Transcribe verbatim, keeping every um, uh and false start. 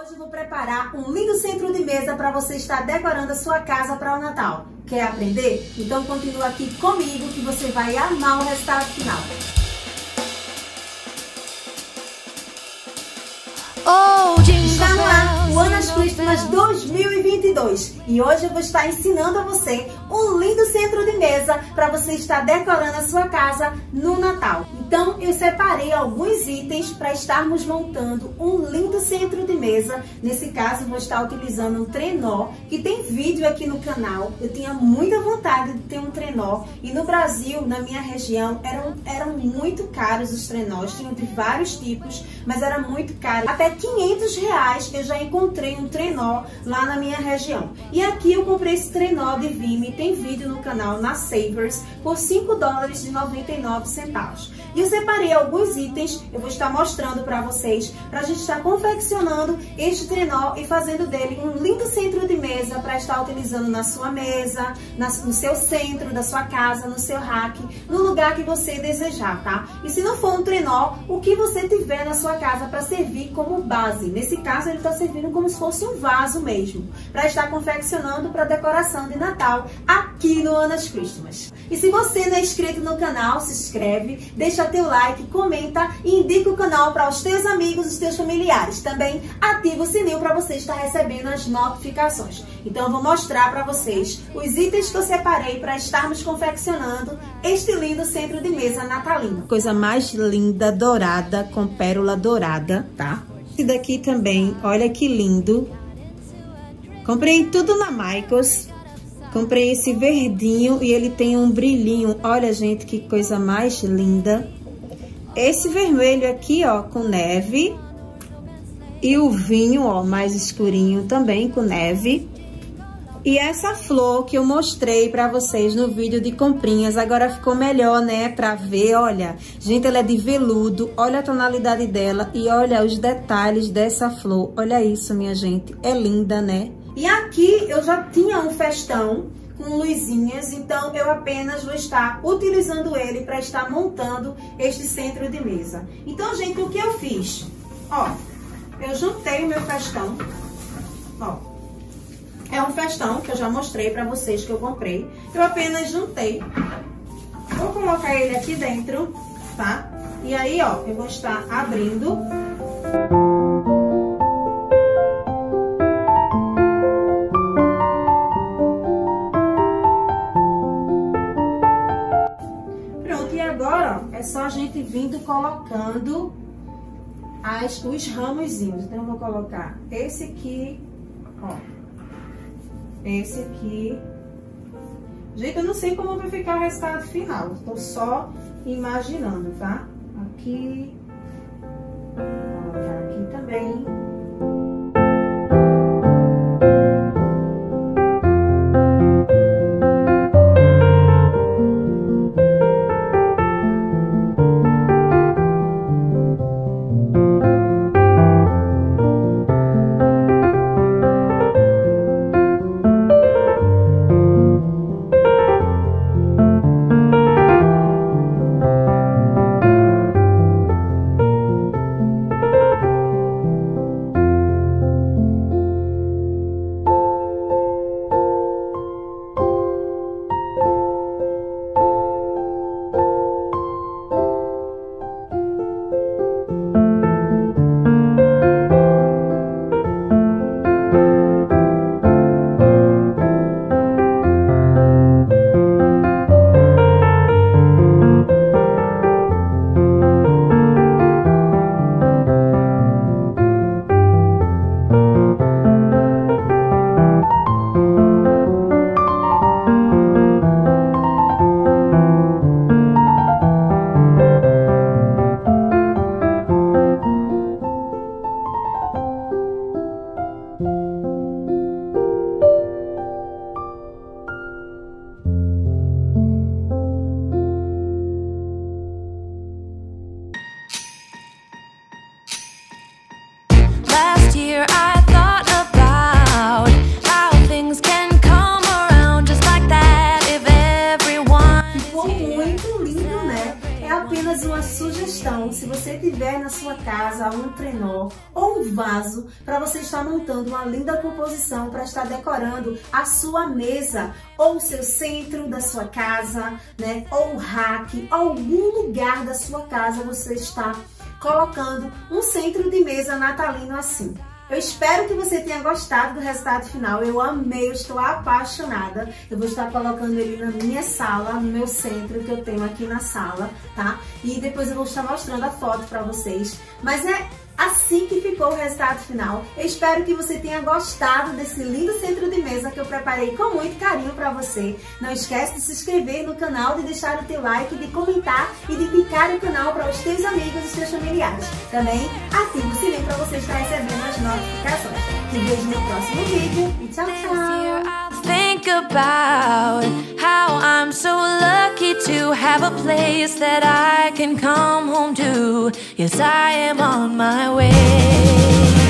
Hoje eu vou preparar um lindo centro de mesa para você estar decorando a sua casa para o Natal. Quer aprender? Então continua aqui comigo que você vai amar o resultado final. Oh, Está no ar o Anna's Christmas dois mil e vinte e dois e hoje eu vou estar ensinando a você um lindo centro de mesa para você estar decorando a sua casa no Natal. Então eu separei alguns itens para estarmos montando um lindo centro de mesa. Nesse caso eu vou estar utilizando um trenó, que tem vídeo aqui no canal. Eu tinha muita vontade de ter um trenó e no Brasil, na minha região, eram, eram muito caros os trenós, tinham de vários tipos, mas era muito caro. Até quinhentos reais eu já encontrei um trenó lá na minha região. E aqui eu comprei esse trenó de Vime, tem vídeo no canal na Savers, por cinco dólares e noventa e nove centavos. E eu separei alguns itens, eu vou estar mostrando para vocês, para a gente estar confeccionando este trenó e fazendo dele um lindo centro de mesa para estar utilizando na sua mesa, na, no seu centro da sua casa, no seu rack, no lugar que você desejar, tá? E se não for um trenó, o que você tiver na sua casa para servir como base. Nesse caso, ele está servindo como se fosse um vaso mesmo, para estar confeccionando para decoração de Natal aqui no Anna's Christmas. E se você não é inscrito no canal, se inscreve, deixa teu like, comenta e indica o canal para os teus amigos, os teus familiares. Também ativa o sininho para você estar recebendo as notificações. Então eu vou mostrar para vocês os itens que eu separei para estarmos confeccionando este lindo centro de mesa natalino. Coisa mais linda, dourada, com pérola dourada, tá? Esse daqui também, olha que lindo. Comprei tudo na Michaels. Comprei esse verdinho e ele tem um brilhinho. Olha, gente, que coisa mais linda. Esse vermelho aqui, ó, com neve. E o vinho, ó, mais escurinho também, com neve. E essa flor que eu mostrei pra vocês no vídeo de comprinhas, agora ficou melhor, né, pra ver, olha. Gente, ela é de veludo, olha a tonalidade dela e olha os detalhes dessa flor. Olha isso, minha gente, é linda, né? E aqui eu já tinha um festão com luzinhas, então eu apenas vou estar utilizando ele para estar montando este centro de mesa. Então, gente, o que eu fiz? Ó, eu juntei o meu festão, ó. É um festão que eu já mostrei para vocês que eu comprei. Eu apenas juntei. Vou colocar ele aqui dentro, tá? E aí, ó, eu vou estar abrindo. É só a gente vindo colocando as, os ramozinhos. Então, eu vou colocar esse aqui, ó. Esse aqui. Gente, eu não sei como vai ficar o resultado final. Estou só imaginando, tá? Aqui. Vou colocar aqui também. você tiver na sua casa um trenó ou um vaso para você estar montando uma linda composição para estar decorando a sua mesa ou o seu centro da sua casa, né? Ou um rack, algum lugar da sua casa você está colocando um centro de mesa natalino assim. Eu espero que você tenha gostado do resultado final. Eu amei, eu estou apaixonada. Eu vou estar colocando ele na minha sala, no meu centro que eu tenho aqui na sala, tá? E depois eu vou estar mostrando a foto para vocês. Mas é assim que ficou o resultado final. Eu espero que você tenha gostado desse lindo centro de mesa que eu preparei com muito carinho para você. Não esquece de se inscrever no canal, de deixar o teu like, de comentar e de indicar o canal para os teus amigos e os teus familiares. Também ativa o sininho para você estar recebendo as notificações. Te vejo no próximo vídeo e tchau, tchau! Think about how I'm so lucky to have a place that I can come home to. Yes, I am on my way.